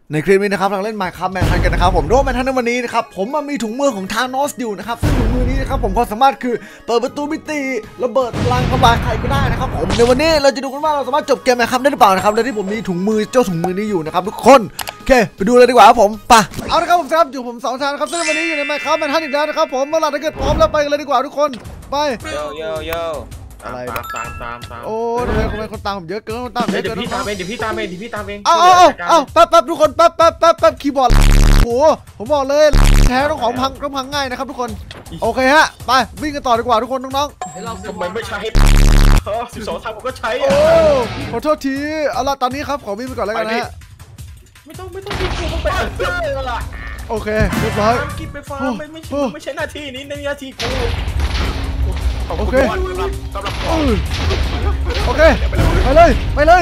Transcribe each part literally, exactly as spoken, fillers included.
ในคลิปนี้นะครับเราเล่น Minecraft แมนทันกันนะครับผมโดยแมนทันในวันนี้นะครับผมมันมีถุงมือของธานอสอยู่นะครับซึ่งถุงมือนี้นะครับผมความสามารถคือเปิดประตูมิติระเบิดพลังทำลายใครก็ได้นะครับผมในวันนี้เราจะดูกันว่าเราสามารถจบเกม Minecraft ได้หรือเปล่านะครับโดยที่ผมมีถุงมือเจ้าถุงมือนี้อยู่นะครับทุกคนโอเคไปดูเลยดีกว่าครับผมไปเอาละครับผมครับอยู่ผมสองชานะครับซึ่งวันนี้อยู่ใน Minecraft แมนทันอีกแล้วนะครับผมเมื่อไหร่ถ้าเกิดพร้อมแล้วไปกันเลยดีกว่าทุกคนไปโยโยโยอะไรตามตามตามตามโอ้ทำไมทำไมคนตามผมเยอะเกินคนตามเยอะเกินเดี๋ยวพี่ตามเองเดี๋ยวพี่ตามเองเดี๋ยวพี่ตามเองเอาเอาเอาเอาแป๊บแป๊บทุกคนแป๊บแป๊บแป๊บแป๊บคีย์บอร์ดโอ้โหผมบอกเลยแท้ต้องของพังต้องพังง่ายนะครับทุกคนโอเคฮะไปวิ่งกันต่อดีกว่าทุกคนน้องๆทำไมไม่ใช้สิบสองทางผมก็ใช้โอ้ขอโทษทีเอาละตอนนี้ครับขอวิ่งไปก่อนแล้วกันนะฮะไม่ต้องไม่ต้องวิ่งกูไปอ่านเจอแล้วล่ะโอเคเรียบร้อยกินไปฟาร์มไม่ไม่ใช่ไม่ใช่หน้าที่นี้ในหน้าที่กูโอเคสำหรับสำหรับโอเคไปเลยไปเลย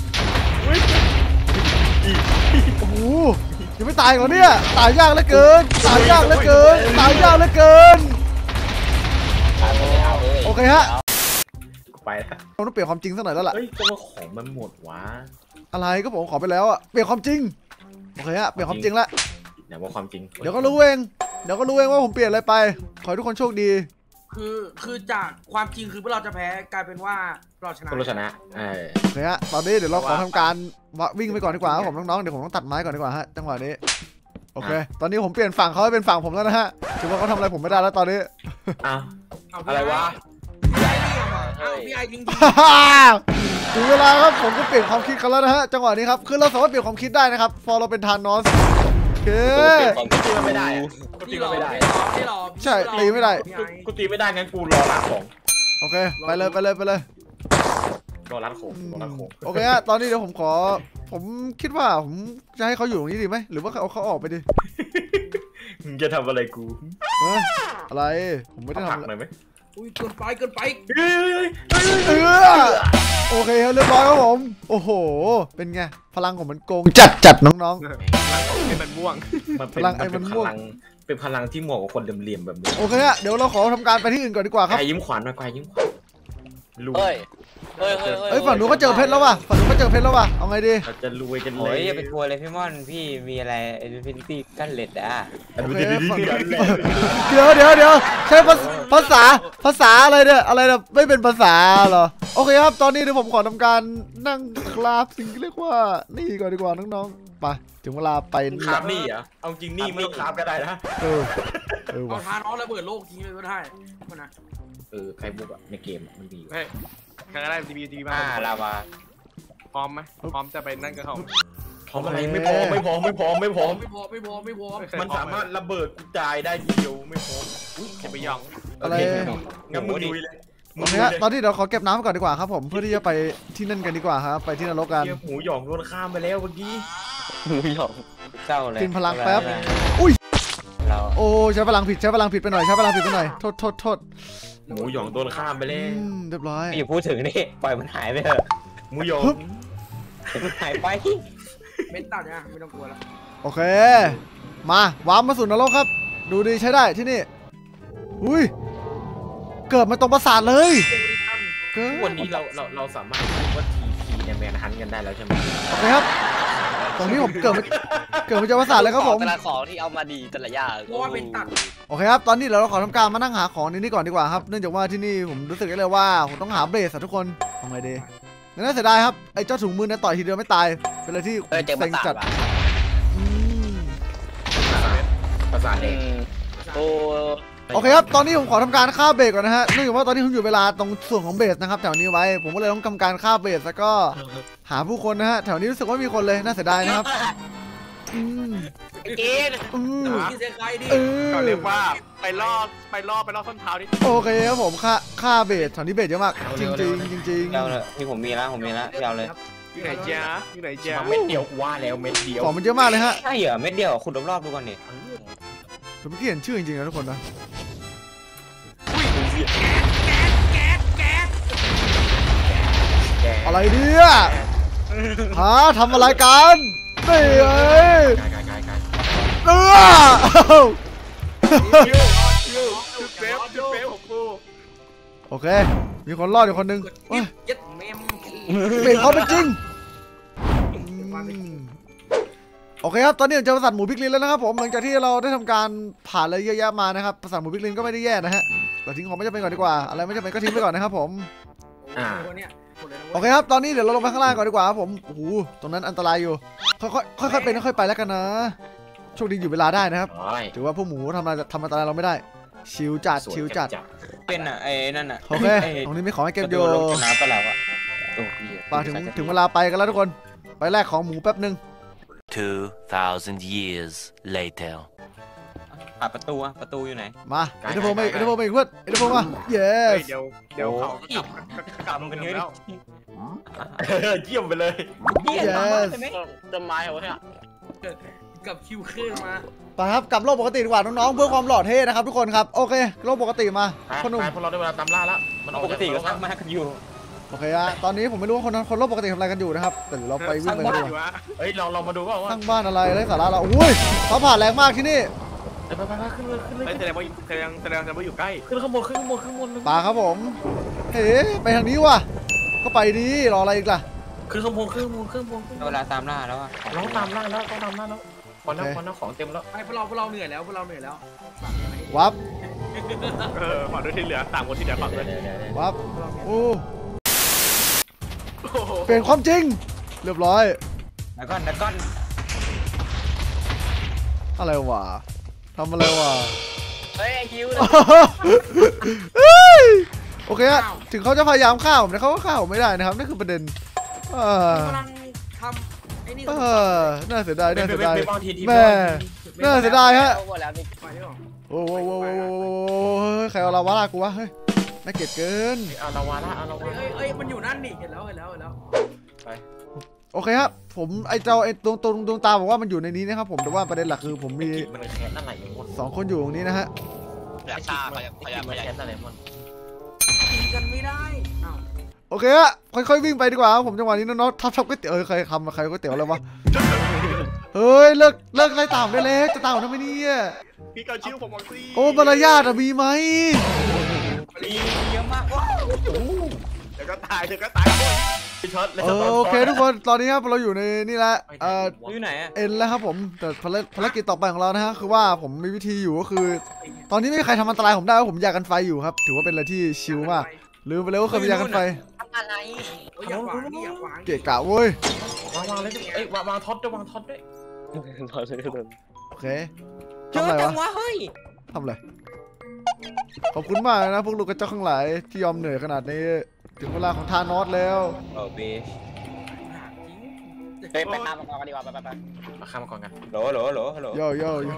โอ้โหยังไม่ตายเหรอเนี่ยตายยากเหลือเกินตายยากเหลือเกินตายยากเหลือเกินโอเคฮะไปแล้วเราต้องเปลี่ยนความจริงสักหน่อยแล้วล่ะเฮ้ยตัวของมันหมดวะอะไรก็ผมขอไปแล้วอ่ะเปลี่ยนความจริงโอเคฮะเปลี่ยนความจริงละเดี๋ยวว่าความจริงเดี๋ยวก็รู้เองเดี๋ยวก็รู้เองว่าผมเปลี่ยนอะไรไปขอให้ทุกคนโชคดีคือคือจากความจริงคือพวกเราจะแพ้กลายเป็นว่าเราชนะเราชนะเออโอเคฮะตอนนี้เดี๋ยวเราขอทำการวิ่งไปก่อนดีกว่าครับผมน้องๆเดี๋ยวผมต้องตัดไม้ก่อนดีกว่าฮะจังหวะนี้โอเคตอนนี้ผมเปลี่ยนฝั่งเขาให้เป็นฝั่งผมแล้วนะฮะถือว่าเขาทำอะไรผมไม่ได้แล้วตอนนี้อ้าวอะไรวะพี่ไอจริงถึงเวลาครับผมก็เปลี่ยนความคิดกันแล้วนะฮะจังหวะนี้ครับคือเราสามารถเปลี่ยนความคิดได้นะครับพอเราเป็นธานอสโอเคตีไม่ได้กูตีไม่ได้ใช่ตีไม่ได้กูตีไม่ได้งั้นกูรอร้านของโอเคไปเลยไปเลยไปเลยรอร้านของรอร้านของโอเคฮะตอนนี้เดี๋ยวผมขอผมคิดว่าผมจะให้เขาอยู่ตรงนี้ดีไหมหรือว่าเอาเขาออกไปดิมึงจะทำอะไรกูอะไรผมไม่ได้ทำอะไรไหมอุ้ยเกินไปเกินไปเออโอเคเรียบร้อยครับผมโอ้โหเป็นไงพลังของมันโกงจัดจัดน้องๆเป็นมันม่วงพลังไอ้มันม่วงเป็นพลังที่เหมาะกับคนเหลี่ยมๆแบบนี้โอเคฮะเดี๋ยวเราขอทำการไปที่อื่นก่อนดีกว่าครับไอ้ยิ้มขวัญหน่อยไอ้ยิ้มขวัญเฮ้ยเฮ้ยเฮ้ยฝั่งนู้นก็เจอเพชรแล้วว่ะฝั่งนู้นก็เจอเพชรแล้วว่ะเอาไงดีจะรวยกันเลยโอ้ยอย่าไปกลัวเลยพี่ม่อนพี่มีอะไรอินฟินิตี้กั้นเล็ดอ่ะเดี๋ยวเดี๋ยวเดี๋ยวใช้ภาษาภาษาอะไรเนี่ยอะไรเนี่ยไม่เป็นภาษาเหรอโอเคครับตอนนี้เดี๋ยวผมขอทำการนั่งคลาฟสิ่งที่เรียกว่านี่ก่อนดีกว่าน้องๆไปถึงเวลาไปคลาฟนี่อ่ะเอาจริงนี่ไม่ต้องคลาฟก็ได้นะเออเออเอาทานอสระเบิดโลกทิ้งเลยก็ได้นะเออใครบุกอะในเกมมันดีใครก็ได้ทีวีทีวีมาลาวาพร้อมไหมพร้อมจะไปนั่งกับเขาพร้อมอะไรไม่พร้อมไม่พร้อมไม่พร้อมไม่พร้อมไม่พร้อมไม่พร้อมไม่พร้อมมันสามารถระเบิดกระจายได้ทีเดียวไม่พร้อมจะไปย่องอะไรงั้นมึงดูเลยโอเคฮะตอนนี้เดี๋ยวขอเก็บน้ำก่อนดีกว่าครับผมเพื่อที่จะไปที่นั่นกันดีกว่าครับไปที่นรกกันหมูหยองโดนข้ามไปแล้วเมื่อกี้หมูหยองเจ้าเลยกินพลังแป๊บอุ้ยโอ้ใช้พลังผิดใช้พลังผิดไปหน่อยใช้พลังผิดไปหน่อยโทษโทษโทษหมูหยองโดนข้ามไปแล้วเรียบร้อยอย่าพูดถึงนี่ปล่อยมันหายไปเถอะหมูหยองมันหายไปไม่ตัดนะไม่ต้องกลัวแล้วโอเคมาวาร์ปมาสู่นรกครับดูดีใช้ได้ที่นี่อุ้ยเกิดมาตรงปราสาทเลยวันนี้เราเราเราสามารถพูดว่าทีพีในแมนฮันกันได้แล้วใช่ไหมโอเคครับตรงนี้ผมเกิดมาเกิดมาจากปราสาทเลยครับผมแต่ละของที่เอามาดีแต่ละอย่างเพราะว่าเป็นตัดโอเคครับตอนนี้เราขอทำการมานั่งหาของในนี้ก่อนดีกว่าครับเนื่องจากว่าที่นี่ผมรู้สึกได้เลยว่าผมต้องหาเบสทุกคนทำไงดีน่าเสียดายครับไอ้เจ้าถุงมือเนี่ยต่อยทีเดียวไม่ตายเป็นอะไรที่เซ็งจัดภาษาเด็กโอ้โอเคครับตอนนี้ผมขอทำการฆ่าเบสก่อนนะฮะเนื่องจากว่าตอนนี้ผมอยู่เวลาตรงส่วนของเบสนะครับแถวนี้ไว้ผมก็เลยต้องทำการฆ่าเบสแล้วก็หาผู้คนนะฮะแถวนี้รู้สึกว่ามีคนเลยน่าเสียดายนะครับกินกินเสียใครดิเขาเรียกว่าไปล่อไปล่อไปล่อส้นเท้าดิโอเคครับผมฆ่าฆ่าเบสแถวนี้เบสเยอะมากจริงจริงจริงจริงยาวเลยที่ผมมีแล้วผมมีแล้วยาวเลยอยู่ไหนจ้าอยู่ไหนจ้าเม็ดเดียวว่าแล้วเม็ดเดียวของมันเยอะมากเลยฮะใช่เหรอเม็ดเดียวคุณรอบๆดูก่อนนี่ผมเมื่อกี้เห็นชื่อจริงๆนะทุกคนนะอะไรเนี่ยฮะทำอะไรกันนี่เอ้ยเออโอเคมีคนรอดอยู่คนนึงเบรกเขาเป็นจริงโอเคครับตอนนี้ผมเจอปราสาทหมูพิกลินแล้วนะครับผมหลังจากที่เราได้ทำการผ่านอะไรเยอะแยะมานะครับปราสาทหมูพิกลินก็ไม่ได้แย่นะฮะเราทิ้งของไม่จำเป็นก่อนดีกว่าอะไรไม่จำเป็นก็ทิ้งไปก่อนนะครับผมอ่าเนี่ยหมดเลยนะโอเคครับตอนนี้เดี๋ยวเราลงไปข้างล่างก่อนดีกว่าครับผมโอ้โหตรงนั้นอันตรายอยู่ค่อยๆค่อยๆเป็นค่อยๆไปแล้วกันนะโชคดีอยู่เวลาได้นะครับโอ้ยถือว่าพวกหมูทำอะไรทำอันตรายเราไม่ได้ชิลจัดสวยชิลจัดเป็นอ่ะไอ้นั่นอ่ะโอเคตรงนี้มีของให้เก็บโยลงน้ำปลาเราอ่ะโอ้ยมาถึงถึงเวลาไปกันแล้วทุกคนไปแลกของหมูแป๊บนึง Two thousand years later. ผ่าประตูอ่ะประตูอยู่ไหนมาเอเดโฟมาเอเดโฟมาอีกเพื่อนเอเดโฟมา yes เดี๋ยวเดี๋ยวเขากลับกลับทำกักัน นเยเยอะอะแล้วเยี่ยมไปเลยเยี่ยมมากใช่ไหมจะไม้เหรอเนี่ยกับคิวเครื่องมาไปครับกลับโลกปกติดีกว่าน้องๆเพื่อความหล่อเท่นะครับทุกคนครับโอเคโลกปกติมาไปคนหนุ่มไปพวกเราได้เวลาตามล่าแล้วมันออกปกติก็สร้างมากกันอยู่โอเคอะตอนนี้ผมไม่รู้ว่าคนคนโลกปกติทำอะไรกันอยู่นะครับแต่เดี๋ยวเราไปวิ่งไปบ้าดูนอยู่วะเฮ้ยเราเรามาดูว่าว่าตั้งบ้านอะไรไร้สาระเราอุ้ยเขาผ่านแรงมากที่นี่ไปไปไปขึ้นเลยขึ้นเลยไม่แสดงว่าแสดงแสดงว่าอยู่ใกล้ขึ้นข้างบนขึ้นข้างบนขึ้นข้างบนปาครับผมเฮ้ไปทางนี้ว่ะก็ไปดีรออะไรอีกล่ะขึ้นข้างบนขึ้นข้างบนขึ้นข้างบนเวลาตามล่าแล้วอ่ะเราตามล่าแล้วต้องตามล่าแล้วพอแล้วพอแล้วของเต็มแล้วไอ้พวกเราพวกเราเหนื่อยแล้วพวกเราเหนื่อยแล้ววับเออฝั่งด้วยที่เหลือสามคนที่เหลือฝั่งด้วยวับโอ้เปลี่ยนความจริงเรียบร้อยแล้วก็แล้วก็อะไรวะทำอะไรวะเฮ้ยไอคิวเฮ้ยโอเคอะถึงเขาจะพยายามฆ่าผมแต่เขาก็ฆ่าผมไม่ได้นะครับนั่นคือประเด็นเออกำลังทำไอ้นี่เออน่าเสียดายน่าเสียดายบางทีทีแม่น่าเสียดายฮะหมดแล้วนี่ไปได้หรอโอ้โหโอ้โหใครเอาลาวาลากูวะเฮ้ยน่าเกลียดเกินเอาละวาละเอาละวาเอ้ยเอ้ยมันอยู่นั่นนี่เห็นแล้วเห็นแล้วเห็นแล้วโอเคครับผมไอเจ้าไอตรงตรงดวงตาบอกว่ามันอยู่ในนี้นะครับผมแต่ว่าประเด็นหลักคือผมมีมันแค้นอะไรอย่างงี้สองคนอยู่ตรงนี้นะฮะอยากฆ่าพยายามพยายามพยายามแค้นอะไรมันตีกันไม่ได้อ้าวโอเคฮะค่อยๆวิ่งไปดีกว่าครับผมจังหวะนี้น้องๆทับทับก๋วยเตี๋ยวเออใครทำใครก๋วยเตี๋ยวอะไรวะเฮ้ยเลิกเลิกไล่ตามได้แล้วจะตามทำไมเนี่ยพี่เกาชิวผมมองซีโอ้มารยาทอะมีไหมมีเยอะมากว้าวเดี๋ยวก็ตายเดี๋ยวก็ตายช็อตเลยเออโอเคทุกคนตอนนี้ครับเราอยู่ในนี่แล้วเอ่ออยู่ไหนอ่ะเอ็นแล้วครับผมแต่ภารภารกิจต่อไปของเรานะฮะคือว่าผมมีวิธีอยู่ก็คือ ตอนนี้ไม่มีใครทำอันตรายผมได้เพราะผมอยากกันไฟอยู่ครับถือว่าเป็นอะไรที่ชิลมากลืมไปเลยว่าเคยมียากันไฟทำอะไรเฮ้ยอย่าขวางนี่อย่าขวางเกะกะเว้ยวางวางเลยเอ้ยวางวางท็อตด้วยวางท็อตด้วยโอเคเยทำอะอะไรจัวะงวะเฮ้ยทำอะไรขอบคุณมากนะพวกลูกกระจอกข้างหลายที่ยอมเหนื่อยขนาดนี้ถึงเวลาของทานอสแล้วโอ้เบชจริงเฮ้ยไปตามมังกรกันดีกว่าไปไปไปมาข้ามมาก่อนกันโหลโหลโหลโหลโย่โย่โย่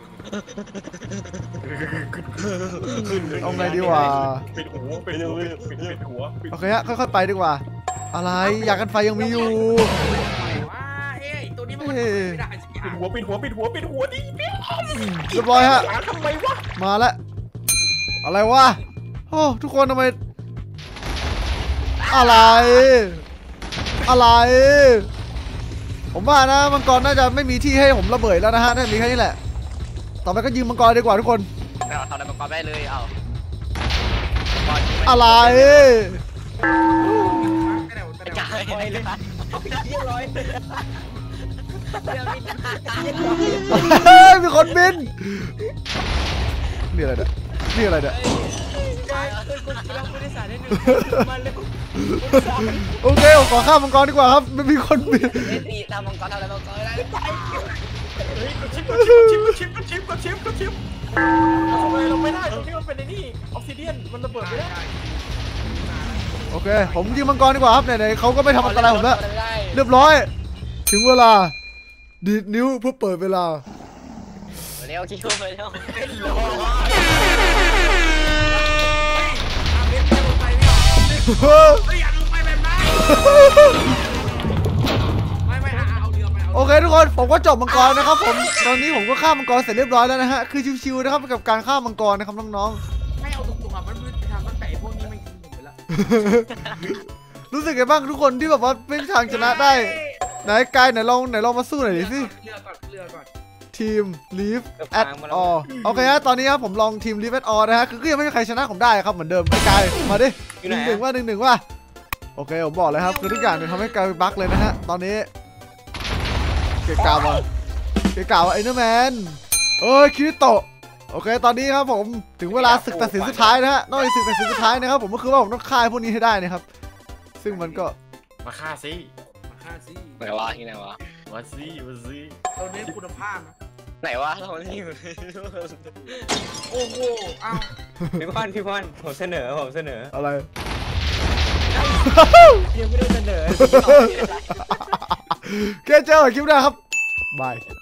เอาไงดีวะปิดหัวปิดหัวปิดหัวโอเคฮะค่อยๆไปดีกว่า อะไรอยากกันไฟยังมีอยู่ว้าเอ้ยตัวนี้มันไม่ได้สักอย่าปิงดหัวปิดหัวปิดหัวปิดหัวดิเรียบร้อยฮะทำไมวะมาแล้วอะไรวะโอ้ทุกคนทำไมอะไร อะไร ผมว่านะมังกรน่าจะไม่มีที่ให้ผมระเบิดแล้วนะฮะน่าจะมีแค่นี้แหละต่อไปก็ยิงมังกรดีกว่าทุกคนเราทำอะไรมังกรได้เลยเอาอะไรแต่เดี๋ยวแต่เดี๋ยวจ่ายเลยนะเรียบร้อยเดี๋ยวมีเฮ้ยมีคนบินนี่อะไรเนี่ยนี่อะไรเนี่ยใช่คือคุณเราผู้โดยสารได้หนึ่งมาเลยโอเคผมขอข้ามมังกรดีกว่าครับไม่มีคนบินเอ็นอีทำมังกรทำอะไรมังกรได้เฮ้ยกดชิปกดชิปกดชิปกดชิปกดชิปกดชิปทำไมเราไม่ได้ตรงนี้มันเป็นไอ้นี่ออกซิเดียนมันระเบิดไม่ได้โอเคผมยิงมังกรดีกว่าครับไหนๆเขาก็ไม่ทำอันตรายผมแล้วเรียบร้อยถึงเวลาดีดนิ้วเพื่อเปิดเวลาเร็วคิวไปเร็วเล่นลงไปไม่หรอเฮ้ยอย่าลงไปแบบนั้นไม่ไม่เอาเรือไปเอาโอเคทุกคนผมก็จบมังกรนะครับผมตอนนี้ผมก็ฆ่ามังกรเสร็จเรียบร้อยแล้วนะฮะคือชิวๆนะครับกับการฆ่ามังกรนะครับน้องไม่เอาตรงๆอ่ะมันมืดไปทำตั้งแต่พวกนี้มันกินผมไปแล้วๆรู้สึกไงบ้างทุกคนที่แบบว่าไม่มีทางชนะได้ไหนกายไหนลองไหนลองมาสู้หน่อยดิสิเรือก่อนเรือก่อนทีม Leave at all โอเคฮะตอนนี้ครับผมลองทีม Leave at all นะฮะคือก็ยังไม่มีใครชนะผมได้ครับเหมือนเดิมไอ้กายมาดิหนึ่งหนึ่งว่าหนึ่งหนึ่งว่าโอเคผมบอกเลยครับคือทุกอย่างเนี่ยทำให้กายบั๊กเลยนะฮะตอนนี้เกะกะมาเกะกะว่าไอ้เนอร์แมนเอ้ยคิริโตะโอเคตอนนี้ครับผมถึงเวลาศึกตัดสินสุดท้ายนะฮะนอกจากศึกตัดสินสุดท้ายนะครับผมก็คือว่าผมต้องฆ่าพวกนี้ให้ได้นะครับซึ่งมันก็มาฆ่าสิมาฆ่าสิไหนวะที่ไหนวะมาสิมาสิเราเน้นคุณภาพนะไหนวะเราที่อยู่โอ้โหเอ้าพี่พอนพี่พอนผมเสนอผมเสนออะไรยังไม่ได้เสนอแค่เจอกันคลิปหน้าครับบาย